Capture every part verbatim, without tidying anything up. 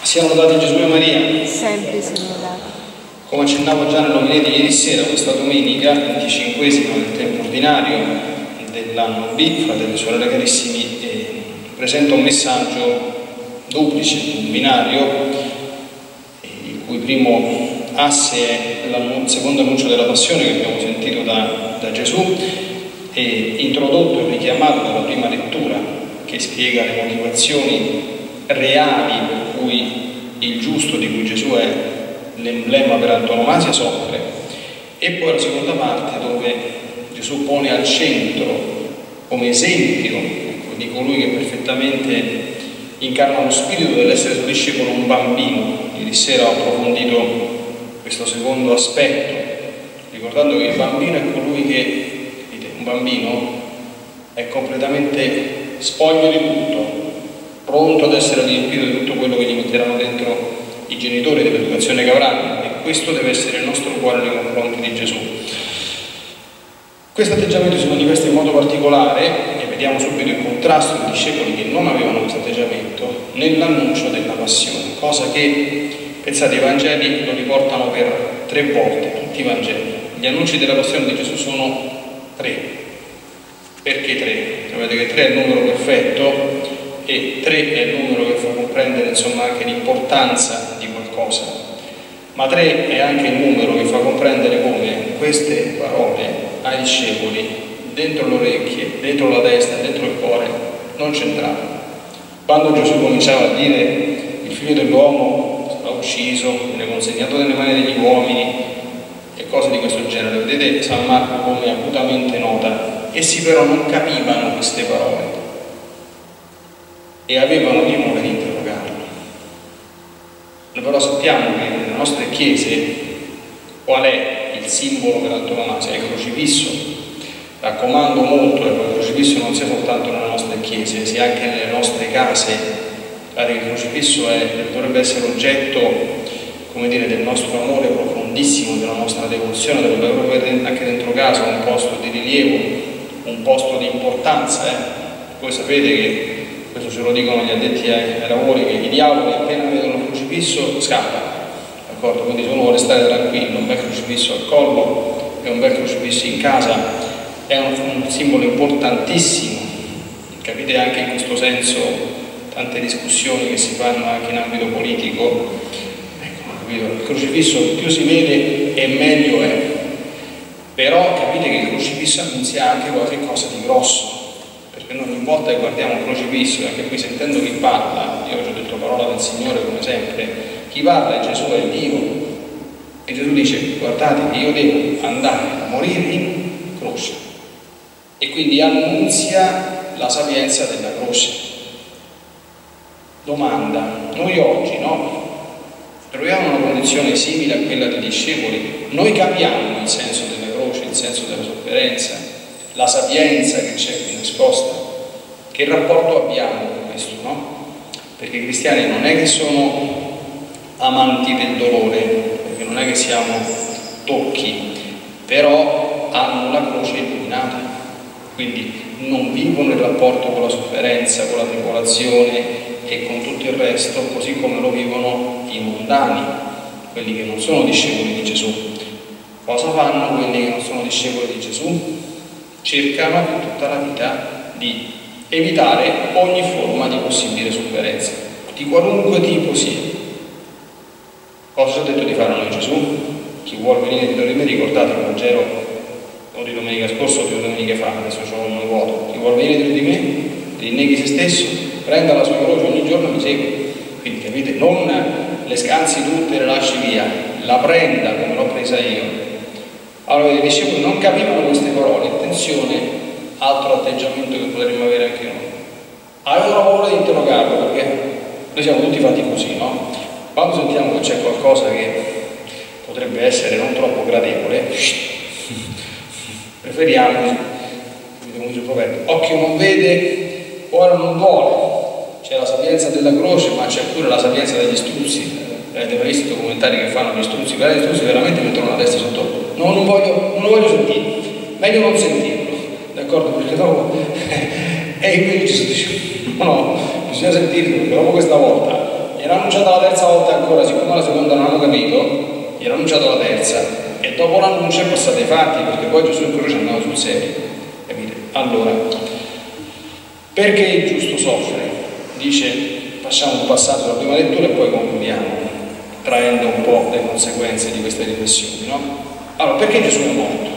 Siano lodati Gesù e Maria. Sempre siano lodati. Come accennavo già nell'omelia di ieri sera, questa domenica, venticinquesima del tempo ordinario dell'anno B, fratelli e sorelle carissimi, eh, presenta un messaggio duplice, un binario, eh, il cui primo asse è il secondo annuncio della passione che abbiamo sentito da, da Gesù, e introdotto e richiamato dalla prima lettura che spiega le motivazioni reali per cui il giusto, di cui Gesù è l'emblema per antonomasia, soffre, e poi la seconda parte dove Gesù pone al centro come esempio, ecco, di colui che perfettamente incarna lo spirito dell'essere suo discepolo, un bambino. Ieri sera ho approfondito questo secondo aspetto, ricordando che il bambino è colui che, vedete, un bambino è completamente spoglio di tutto, pronto ad essere riempito di tutto quello che gli metteranno dentro i genitori dell'educazione che avranno, e questo deve essere il nostro cuore nei confronti di Gesù. Questo atteggiamento si manifesta in modo particolare, e vediamo subito il contrasto dei discepoli che non avevano questo atteggiamento, nell'annuncio della passione, cosa che, pensate, i Vangeli lo riportano per tre volte, tutti i Vangeli. Gli annunci della passione di Gesù sono tre. Perché tre? Sapete che tre è il numero perfetto, e tre è il numero che fa comprendere, insomma, anche l'importanza di qualcosa, ma tre è anche il numero che fa comprendere come queste parole ai discepoli dentro le orecchie, dentro la testa, dentro il cuore non c'entravano. Quando Gesù cominciava a dire il figlio dell'uomo sarà ucciso, viene consegnato nelle mani degli uomini e cose di questo genere, vedete San Marco come acutamente nota, essi però non capivano queste parole e avevano timore di interrogarlo. Noi però sappiamo che nelle nostre chiese qual è il simbolo per antonomasia? È il crocifisso. Raccomando molto che il crocifisso non sia soltanto nelle nostre chiese, sia anche nelle nostre case. Il crocifisso è, dovrebbe essere oggetto, come dire, del nostro amore profondissimo, della nostra devozione, dovrebbe avere anche dentro casa un posto di rilievo, un posto di importanza. Eh? Voi sapete che questo ce lo dicono gli addetti ai, ai lavori, che i diavoli appena vedono il crocifisso scappano, d'accordo? Quindi se uno vuole stare tranquillo, un bel crocifisso al collo e un bel crocifisso in casa è un, un simbolo importantissimo. Capite anche in questo senso tante discussioni che si fanno anche in ambito politico. Ecco, capito? Il crocifisso più si vede e meglio è, però capite che il crocifisso annunzia anche qualche cosa di grosso. Perché noi ogni volta che guardiamo un crocifisso, e anche qui sentendo chi parla, io oggi ho detto parola del Signore come sempre, chi parla è Gesù, è Dio, e Gesù dice: guardate che io devo andare a morire in croce, e quindi annunzia la sapienza della croce. Domanda: noi oggi, no? Troviamo una condizione simile a quella dei discepoli? Noi capiamo il senso della croce, il senso della sofferenza, la sapienza che c'è qui nascosta? Che rapporto abbiamo con questo, no? Perché i cristiani non è che sono amanti del dolore, perché non è che siamo tocchi, però hanno la croce illuminata, quindi non vivono il rapporto con la sofferenza, con la tribolazione e con tutto il resto così come lo vivono i mondani, quelli che non sono discepoli di Gesù. Cosa fanno quelli che non sono discepoli di Gesù? Cercano in tutta la vita di evitare ogni forma di possibile sofferenza, di qualunque tipo sia. Cosa ci ha detto di fare a noi Gesù? Chi vuole venire dietro di me, ricordate il Vangelo o di domenica scorsa o di domeniche fa, adesso c'ho un vuoto. Chi vuole venire dietro di me, rinneghi se stesso, prenda la sua croce ogni giorno e mi segue. Quindi capite, non le scansi tutte e le lasci via, la prenda come l'ho presa io. Allora i discepoli non capivano queste parole, attenzione, altro atteggiamento che potremmo avere anche noi. Avevano paura di interrogarlo, perché noi siamo tutti fatti così, no? Quando sentiamo che c'è qualcosa che potrebbe essere non troppo gradevole, preferiamo, come dice il profeta, occhio non vede, ora non vuole. C'è la sapienza della croce, ma c'è pure la sapienza degli struzzi. Avete mai visto i documentari che fanno gli struzzi? Però gli struzzi veramente mettono la testa sotto. No, non voglio, non voglio sentirlo, meglio non sentirlo, d'accordo? Perché dopo e quindi Gesù dice: no, no, bisogna sentirlo, perché dopo questa volta è gliel'ha annunciata la terza volta ancora, siccome la seconda non hanno capito, gliel'ha annunciato la terza, e dopo l'annuncio è passato ai fatti, perché poi Gesù in croce andava sul serio, capite? Allora, perché il giusto soffre? Dice, facciamo un passaggio alla prima lettura e poi concludiamo, traendo un po' le conseguenze di queste riflessioni, no? Allora, perché Gesù è morto?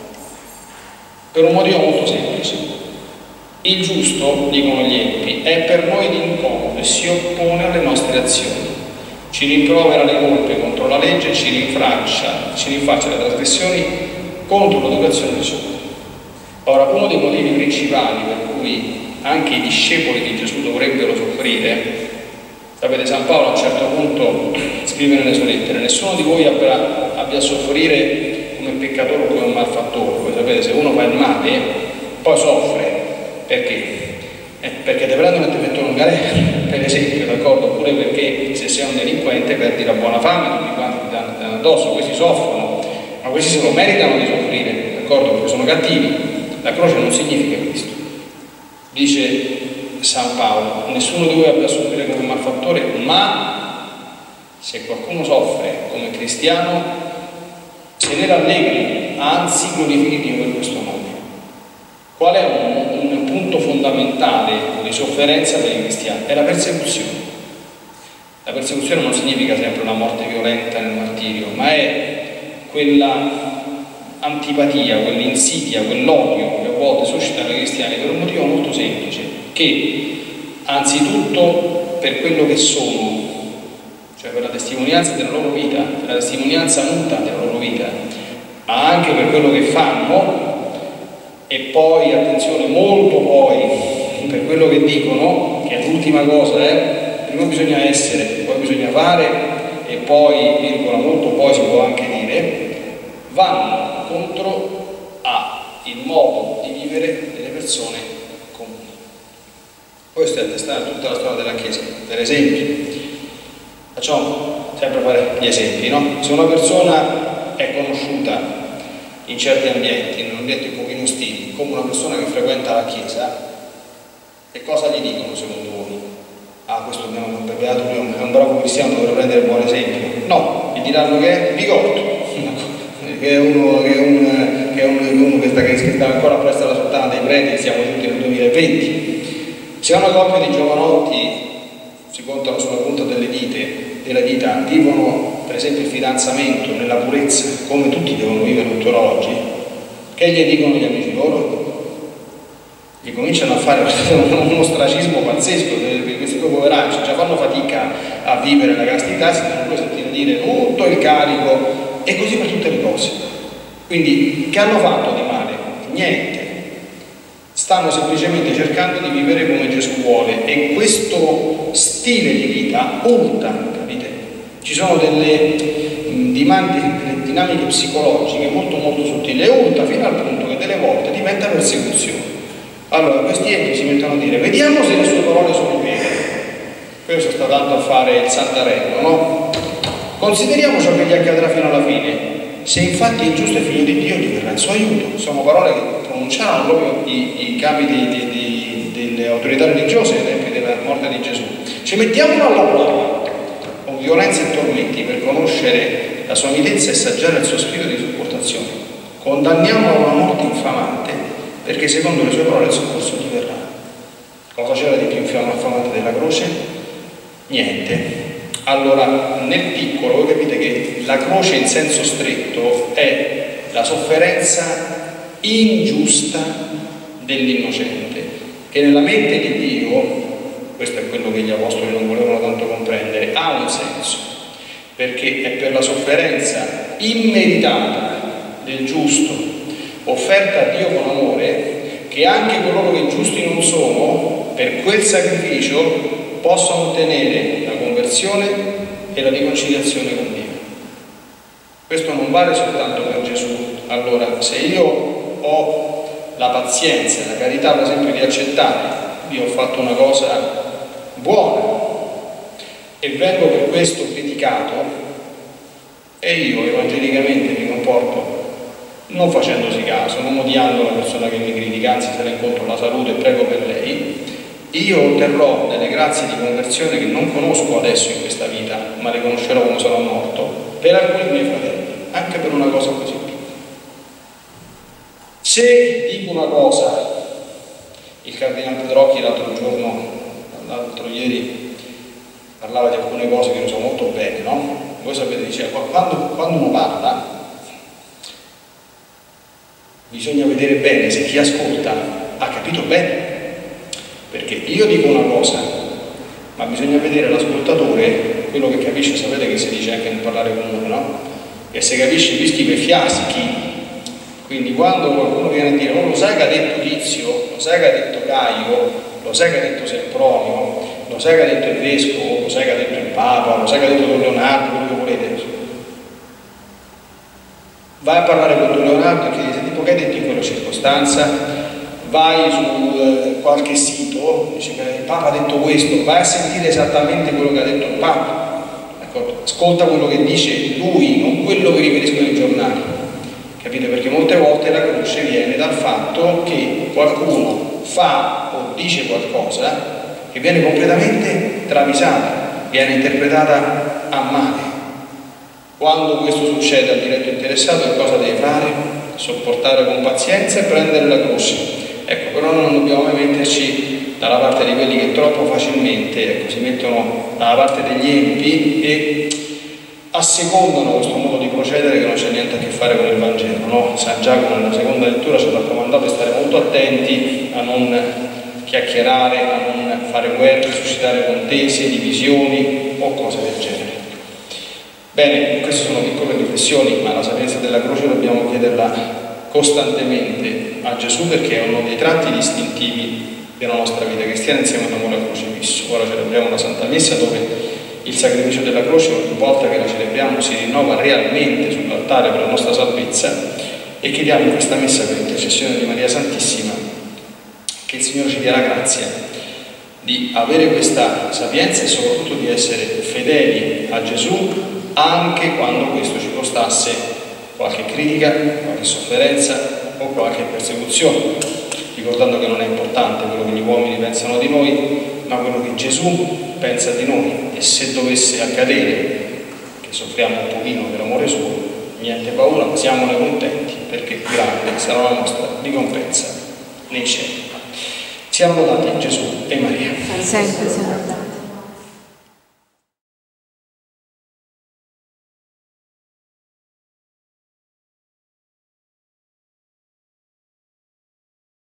Per un motivo molto semplice. Il giusto, dicono gli empi, è per noi d'incomodo e si oppone alle nostre azioni. Ci rimprovera le colpe contro la legge, ci rinfaccia, ci rinfaccia le trasgressioni contro l'educazione di Gesù. Ora, uno dei motivi principali per cui anche i discepoli di Gesù dovrebbero soffrire, sapete, San Paolo a un certo punto scrive nelle sue lettere: nessuno di voi abbia, abbia a soffrire come peccatore o come un malfattore. Voi sapete, se uno fa il male poi soffre, perché? Eh, perché ti prendono e ti mettono in galera, per esempio, d'accordo? Oppure perché se sei un delinquente perdi la buona fama, tutti quanti ti danno addosso, questi soffrono, ma questi se lo meritano di soffrire, d'accordo? Perché sono cattivi. La croce non significa questo. Dice San Paolo: nessuno di voi abbia a soffrire come un malfattore, ma se qualcuno soffre come cristiano, se ne rallegri, anzi glorifichi Dio per questo nome. Qual è un, un punto fondamentale di sofferenza per i cristiani? È la persecuzione. La persecuzione non significa sempre una morte violenta nel martirio, ma è quella antipatia, quell'insidia, quell'odio che a volte suscitano i cristiani per un motivo molto semplice, che anzitutto per quello che sono, cioè per la testimonianza della loro vita, per la testimonianza muta della loro vita, ma anche per quello che fanno, e poi, attenzione, molto poi per quello che dicono, che è l'ultima cosa, eh? Prima bisogna essere, poi bisogna fare, e poi, virgola, molto poi si può anche dire, vanno contro a il modo di vivere delle persone comuni. Questo è attestato tutta la storia della Chiesa. Per esempio, facciamo sempre fare gli esempi, no? Se una persona è conosciuta in certi ambienti, in ambienti un pochino ostili, come una persona che frequenta la Chiesa, che cosa gli dicono secondo voi? Ah, questo è un beato, è un bravo cristiano, dovrebbe prendere un buon esempio. No, gli diranno che è bigotto, che è uno che, è un, che, è uno, uno che, sta, che sta ancora presso la sultana dei preti, siamo tutti nel duemilaventi. Se una coppia di giovanotti, si contano sulla punta delle dita, della dita, vivono per esempio il fidanzamento nella purezza, come tutti devono vivere tuttora oggi, che gli dicono gli amici loro? Gli cominciano a fare un ostracismo pazzesco, perché questi due poveracci già fanno fatica a vivere la castità, si devono poi sentire dire tutto il carico, e così per tutte le cose. Quindi, che hanno fatto di male? Niente. Stanno semplicemente cercando di vivere come Gesù vuole, e questo stile di vita urta, capite? Ci sono delle, delle dinamiche psicologiche molto molto sottili, e urta fino al punto che delle volte diventa persecuzione. Allora questi enti si mettono a dire: vediamo se le sue parole sono vere. Questo sta dando a fare il Santarello, no? Consideriamo ciò che gli accadrà fino alla fine. Se infatti il giusto è figlio di Dio, gli verrà in suo aiuto. Sono parole che pronunciarono proprio i, i capi di, di, di, delle autorità religiose ai tempi della morte di Gesù. Ci mettiamolo alla prova con violenza e tormenti per conoscere la sua mitezza e saggiare il suo spirito di sopportazione. Condanniamolo a una morte infamante, perché secondo le sue parole il soccorso gli verrà. Cosa c'era di più infamante della croce? Niente. Allora, nel piccolo, voi capite che la croce in senso stretto è la sofferenza ingiusta dell'innocente, che nella mente di Dio, questo è quello che gli apostoli non volevano tanto comprendere, ha un senso, perché è per la sofferenza immeritata del giusto, offerta a Dio con amore, che anche coloro che giusti non sono, per quel sacrificio possono ottenere la conversione e la riconciliazione con Dio. Questo non vale soltanto per Gesù. Allora, se io ho la pazienza e la carità, per esempio, di accettare, io ho fatto una cosa buona e vengo per questo criticato, e io evangelicamente mi comporto non facendosi caso, non odiando la persona che mi critica, anzi se la incontro la saluto e prego per lei, io otterrò delle grazie di conversione che non conosco adesso in questa vita, ma le conoscerò quando sarò morto, per alcuni miei fratelli, anche per una cosa così piccola. Se dico una cosa, il cardinale Pedrocchi l'altro giorno, l'altro ieri, parlava di alcune cose che non so molto bene, no? Voi sapete, diceva, quando, quando uno parla, bisogna vedere bene se chi ascolta ha capito bene. Perché io dico una cosa, ma bisogna vedere l'ascoltatore, quello che capisce. Sapete che si dice anche nel parlare comune, no? E se capisce rischi per fiaschi. Quindi quando qualcuno viene a dire, oh, lo sai che ha detto Tizio, lo sai che ha detto Caio, lo sai che ha detto Sempronio, lo sai che ha detto il Vescovo, lo sai che ha detto il Papa, lo sai che ha detto Don Leonardo, quello che volete. Vai a parlare con Don Leonardo e chiedi, senti, che hai detto in quella circostanza? Vai su eh, qualche sito, dice che il Papa ha detto questo, vai a sentire esattamente quello che ha detto il Papa, ecco, ascolta quello che dice lui, non quello che riferiscono i giornali, capite? Perché molte volte la croce viene dal fatto che qualcuno fa o dice qualcosa che viene completamente travisata, viene interpretata a male. Quando questo succede al diretto interessato, che cosa deve fare? Sopportare con pazienza e prendere la croce. Ecco, però non dobbiamo mai metterci dalla parte di quelli che troppo facilmente, ecco, si mettono dalla parte degli empi e assecondano questo modo di procedere che non c'è niente a che fare con il Vangelo, no? San Giacomo nella seconda lettura ci ha raccomandato di stare molto attenti a non chiacchierare, a non fare guerre, suscitare contese, divisioni o cose del genere. Bene, queste sono piccole riflessioni, ma la sapienza della croce dobbiamo chiederla costantemente a Gesù, perché è uno dei tratti distintivi della nostra vita cristiana insieme all'amore al crocifisso. Ora celebriamo la Santa Messa, dove il sacrificio della croce ogni volta che la celebriamo si rinnova realmente sull'altare per la nostra salvezza, e chiediamo in questa Messa, per intercessione di Maria Santissima, che il Signore ci dia la grazia di avere questa sapienza e soprattutto di essere fedeli a Gesù anche quando questo ci costasse qualche critica, qualche sofferenza o qualche persecuzione, ricordando che non è importante quello che gli uomini pensano di noi, ma quello che Gesù pensa di noi. E se dovesse accadere che soffriamo un pochino per amore suo, niente paura, ma siamone contenti, perché grande sarà la nostra ricompensa nei cieli. Siamo lodati Gesù e Maria. Sempre siamo lodati.